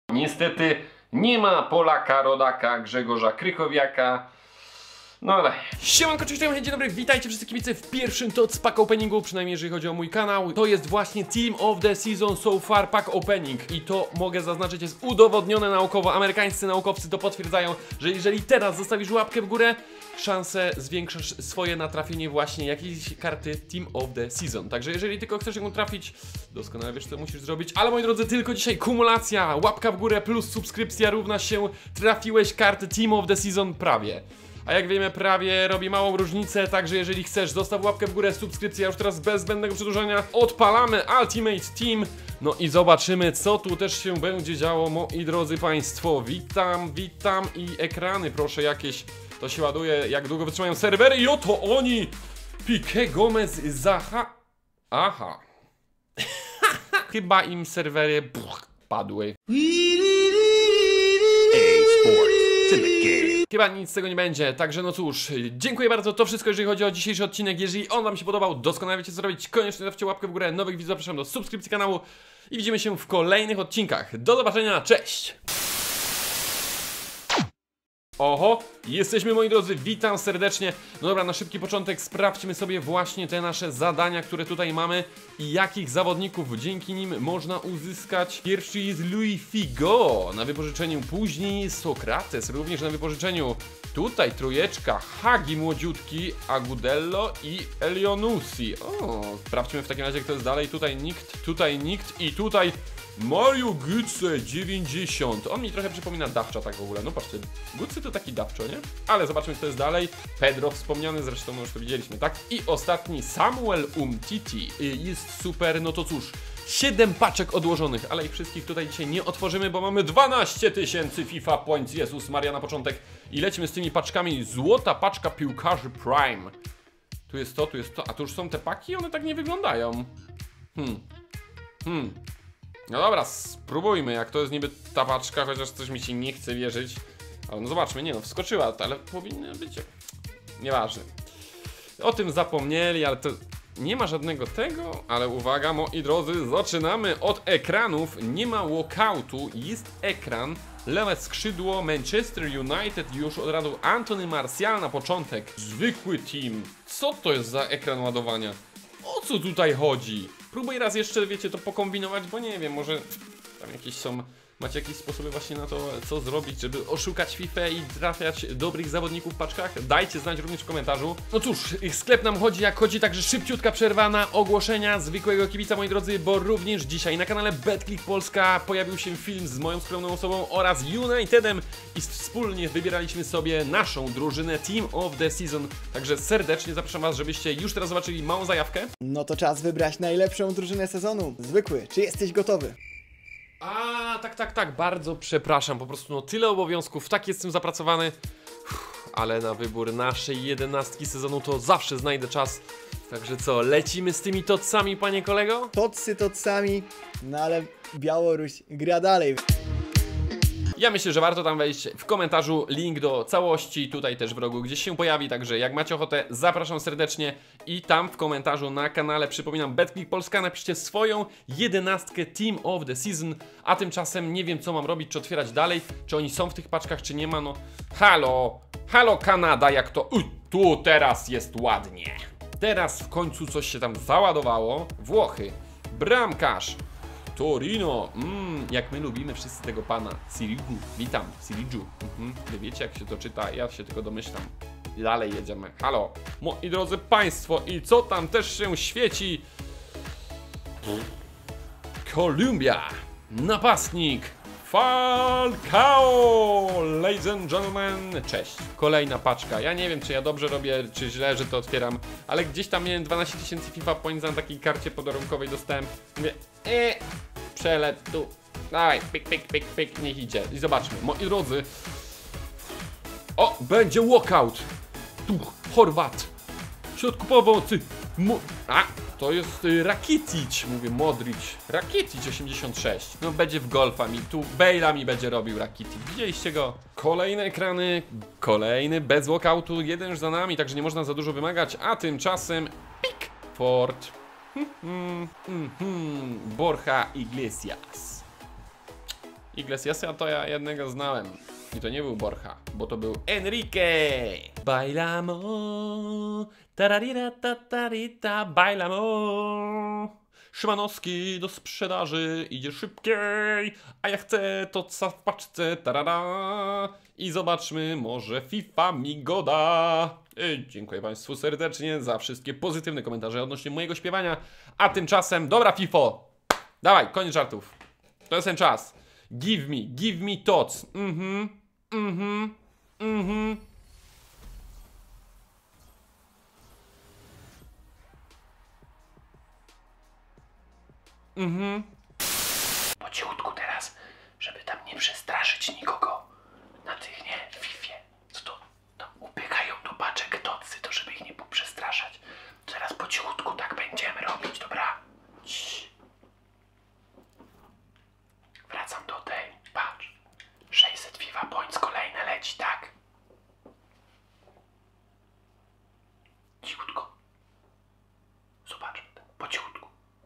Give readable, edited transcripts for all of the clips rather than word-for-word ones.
Niestety nie ma Polaka, rodaka Grzegorza Krychowiaka. No ale... Siemanko, cześć, dzień dobry, witajcie wszyscy kibice w pierwszym TOTS pack openingu, przynajmniej jeżeli chodzi o mój kanał. To jest właśnie Team of the Season So Far pack opening i to mogę zaznaczyć, jest udowodnione naukowo. Amerykańscy naukowcy to potwierdzają, że jeżeli teraz zostawisz łapkę w górę, szanse zwiększasz swoje na trafienie właśnie jakiejś karty Team of the Season. Także jeżeli tylko chcesz ją trafić, doskonale wiesz co musisz zrobić. Ale moi drodzy, tylko dzisiaj kumulacja, łapka w górę plus subskrypcja równa się trafiłeś karty Team of the Season prawie. A jak wiemy, prawie robi małą różnicę, także jeżeli chcesz, zostaw łapkę w górę, subskrypcja, już teraz bez zbędnego przedłużania odpalamy Ultimate Team. No i zobaczymy, co tu też się będzie działo, moi drodzy państwo. Witam i ekrany proszę jakieś, to się ładuje, jak długo wytrzymają serwery i oto oni! Piqué, Gomez, Zaha... Aha. Chyba im serwery padły. Chyba nic z tego nie będzie, także no cóż, dziękuję bardzo, to wszystko jeżeli chodzi o dzisiejszy odcinek. Jeżeli on wam się podobał, doskonale wiecie co zrobić, koniecznie zostawcie łapkę w górę, nowych widzów zapraszam do subskrypcji kanału i widzimy się w kolejnych odcinkach. Do zobaczenia, cześć! Oho, jesteśmy moi drodzy, witam serdecznie. No dobra, na szybki początek sprawdźmy sobie właśnie te nasze zadania, które tutaj mamy i jakich zawodników dzięki nim można uzyskać. Pierwszy jest Louis Figo na wypożyczeniu, później Sokrates również na wypożyczeniu. Tutaj trójeczka, Hagi młodziutki, Agudello i Elionusi. O, sprawdźmy w takim razie kto jest dalej. Tutaj nikt i tutaj Mario Götze 90. On mi trochę przypomina Dawcza tak w ogóle. No patrzcie, Götze to taki Dawczo, nie? Ale zobaczmy kto jest dalej. Pedro wspomniany, zresztą no już to widzieliśmy, tak? I ostatni Samuel Umtiti. Jest super, no to cóż. 7 paczek odłożonych, ale ich wszystkich tutaj dzisiaj nie otworzymy, bo mamy 12 000 FIFA Points. Jezus Maria na początek. I lecimy z tymi paczkami. Złota paczka piłkarzy Prime. Tu jest to. A tu już są te paki? One tak nie wyglądają. No dobra, spróbujmy, jak to jest niby ta paczka, chociaż coś mi się nie chce wierzyć. Ale no zobaczmy, nie no, wskoczyła, ale powinny być... Nieważne. O tym zapomnieli, ale to... Nie ma żadnego tego, ale uwaga moi drodzy, zaczynamy od ekranów. Nie ma walkoutu, jest ekran. Lewe skrzydło, Manchester United, już od razu Anthony Martial na początek. Zwykły team. Co to jest za ekran ładowania? O co tutaj chodzi? Próbuję raz jeszcze, wiecie, to pokombinować, bo nie wiem, może tam jakieś są... Macie jakieś sposoby właśnie na to, co zrobić, żeby oszukać FIFA i trafiać dobrych zawodników w paczkach? Dajcie znać również w komentarzu. No cóż, sklep nam chodzi jak chodzi, także szybciutka przerwa na ogłoszenia zwykłego kibica, moi drodzy, bo również dzisiaj na kanale BetClick Polska pojawił się film z moją skromną osobą oraz Unitedem i wspólnie wybieraliśmy sobie naszą drużynę Team of the Season. Także serdecznie zapraszam was, żebyście już teraz zobaczyli małą zajawkę. No to czas wybrać najlepszą drużynę sezonu. Zwykły, czy jesteś gotowy? Tak, bardzo przepraszam, po prostu no tyle obowiązków, tak jestem zapracowany. Ale na wybór naszej 11 sezonu to zawsze znajdę czas. Także co, lecimy z tymi totsami, panie kolego? Totsami, no ale Białoruś gra dalej. Ja myślę, że warto tam wejść. W komentarzu link do całości, tutaj też w rogu gdzieś się pojawi, także jak macie ochotę, zapraszam serdecznie. I tam w komentarzu na kanale, przypominam, BetClick Polska, napiszcie swoją 11 Team of the Season. A tymczasem nie wiem co mam robić, czy otwierać dalej, czy oni są w tych paczkach, czy nie ma, no. Halo Kanada, jak to... Tu teraz jest ładnie. Teraz w końcu coś się tam załadowało. Włochy, bramkarz Torino, jak my lubimy wszyscy tego pana Sirigu. Witam, Sirigu. Wy wiecie jak się to czyta, ja się tylko domyślam. Dalej jedziemy. Halo, moi drodzy państwo, i co tam też się świeci? Kolumbia, napastnik Falcao, ladies and gentlemen, cześć. Kolejna paczka, ja nie wiem czy ja dobrze robię, czy źle, że to otwieram, ale gdzieś tam miałem 12 000 FIFA Points na takiej karcie podarunkowej dostałem. Mówię, przeleć tu, dawaj, pik, niech idzie. I zobaczmy, moi drodzy. O, będzie walkout. Tu, Chorwat. W środku pomocy. To jest Rakitic, mówię Modric. Rakitic 86. No będzie w golfa mi, tu Bale'a mi będzie robił Rakitic. Widzieliście go? Kolejne ekrany, kolejny bez walkoutu, jeden już za nami, także nie można za dużo wymagać. A tymczasem Pickford. Borja Iglesias. Iglesiasa to ja jednego znałem. I to nie był Borja, bo to był Enrique. Bailamo, tararira tatarita, bailamo. Szymanowski do sprzedaży, idzie szybciej, a ja chcę to co w paczce, tarara. I zobaczmy, może FIFA mi go da. Dziękuję Państwu serdecznie za wszystkie pozytywne komentarze odnośnie mojego śpiewania. A tymczasem, dobra FIFO, dawaj, koniec żartów. To jest ten czas. Give me tots. Po cichutku teraz, żeby tam nie przestraszyć nikogo. Na tych, nie, w Fifie. Co to tam upychają do paczek tocy, to żeby ich nie poprzestraszać. Teraz po cichutku tak będziemy robić, dobra? Cii. Wracam do tej, patrz. 600 FIFA Points kolejne leci, tak? Cichutko. Zobacz, po cichutku.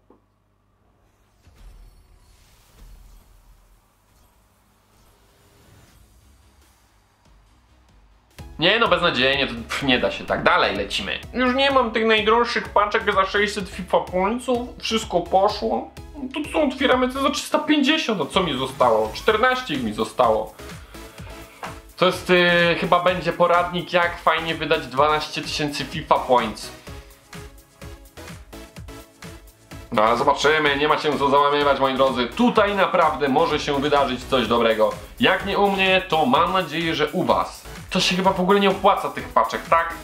Nie no, beznadziejnie, to nie da się tak, dalej lecimy. Już nie mam tych najdroższych paczek za 600 FIFA Pointsów, wszystko poszło. To co, otwieramy to za 350, a co mi zostało? 14 mi zostało. To jest, chyba będzie poradnik, jak fajnie wydać 12 000 FIFA Points. No ale zobaczymy, nie ma się co załamywać, moi drodzy. Tutaj naprawdę może się wydarzyć coś dobrego. Jak nie u mnie, to mam nadzieję, że u was. To się chyba w ogóle nie opłaca tych paczek, tak?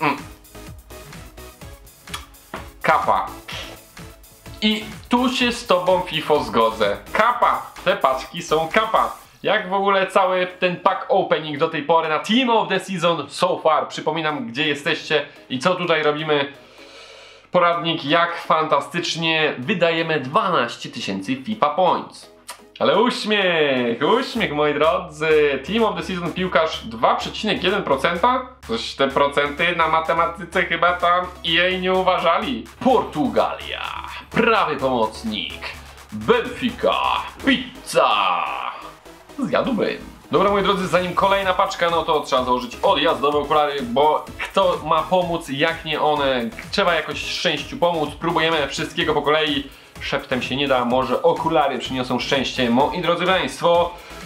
Kapa. I tu się z tobą, FIFO, zgodzę. Kapa. Te paczki są kapa. Jak w ogóle cały ten pack opening do tej pory na Team of the Season so far. Przypominam, gdzie jesteście i co tutaj robimy. Poradnik, jak fantastycznie wydajemy 12 000 FIFA Points. Ale uśmiech, moi drodzy. Team of the Season piłkarz 2,1%? Coś te procenty na matematyce chyba tam jej nie uważali. Portugalia, prawy pomocnik. Benfica, pizza. Zjadłbym. Dobra, moi drodzy, zanim kolejna paczka, no to trzeba założyć odjazdowe okulary, bo kto ma pomóc, jak nie one. Trzeba jakoś szczęściu pomóc. Próbujemy wszystkiego po kolei. Szeptem się nie da, może okulary przyniosą szczęście. Moi drodzy Państwo,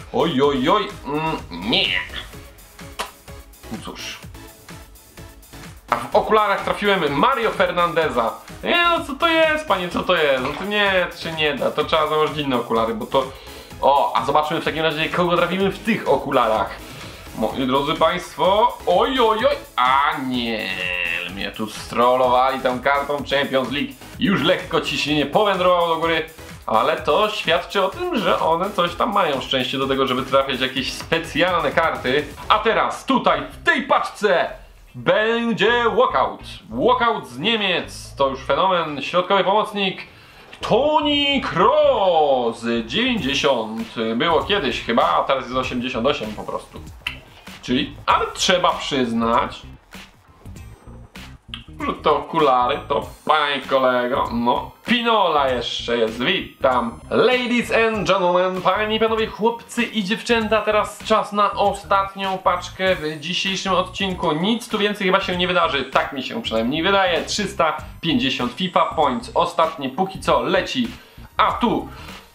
nie. No cóż. A w okularach trafiłem Mario Fernandeza. Nie no, co to jest, panie, co to jest? No to nie, to się nie da, to trzeba założyć inne okulary, bo to... O, a zobaczmy w takim razie, kogo trafimy w tych okularach. Moi drodzy Państwo, a nie, mnie tu strollowali tą kartą Champions League. Już lekko ciśnienie powędrowało do góry, ale to świadczy o tym, że one coś tam mają szczęście do tego, żeby trafiać jakieś specjalne karty. A teraz tutaj, w tej paczce będzie walkout. Walkout z Niemiec, to już fenomen, środkowy pomocnik. Toni Kroos 90 było kiedyś chyba, a teraz jest 88 po prostu. Czyli, ale trzeba przyznać, że te okulary to, panie kolego, no, Pinola jeszcze jest, witam. Ladies and gentlemen, panie i panowie, chłopcy i dziewczęta, teraz czas na ostatnią paczkę w dzisiejszym odcinku. Nic tu więcej chyba się nie wydarzy, tak mi się przynajmniej wydaje. 350 FIFA Points, ostatnie póki co leci, a tu...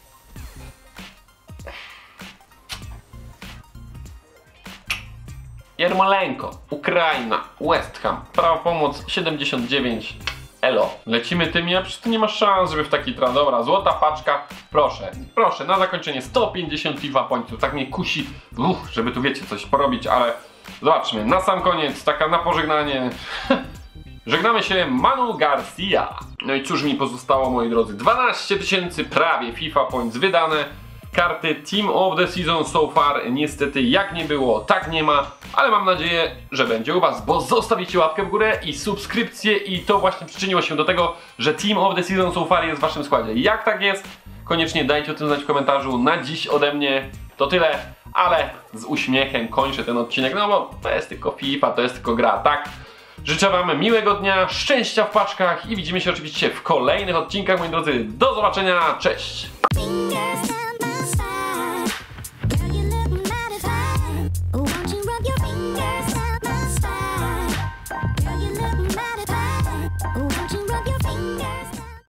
Jarmolenko, Ukraina, West Ham, prawa pomoc 79, elo. Lecimy tymi, a przecież tu nie ma szans, żeby w taki traf. Dobra, złota paczka, proszę, na zakończenie 150 FIFA Pointsów, tak mnie kusi, żeby tu wiecie coś porobić, ale zobaczmy, na sam koniec, taka na pożegnanie. Żegnamy się, Manu Garcia. No i cóż mi pozostało, moi drodzy, 12 000 prawie FIFA Points wydane. Karty Team of the Season so far niestety jak nie było, tak nie ma, ale mam nadzieję, że będzie u was, bo zostawicie łapkę w górę i subskrypcję i to właśnie przyczyniło się do tego, że Team of the Season so far jest w waszym składzie. Jak tak jest? Koniecznie dajcie o tym znać w komentarzu. Na dziś ode mnie to tyle, ale z uśmiechem kończę ten odcinek, no bo to jest tylko FIFA, to jest tylko gra, tak? Życzę wam miłego dnia, szczęścia w paczkach i widzimy się oczywiście w kolejnych odcinkach, moi drodzy. Do zobaczenia, cześć!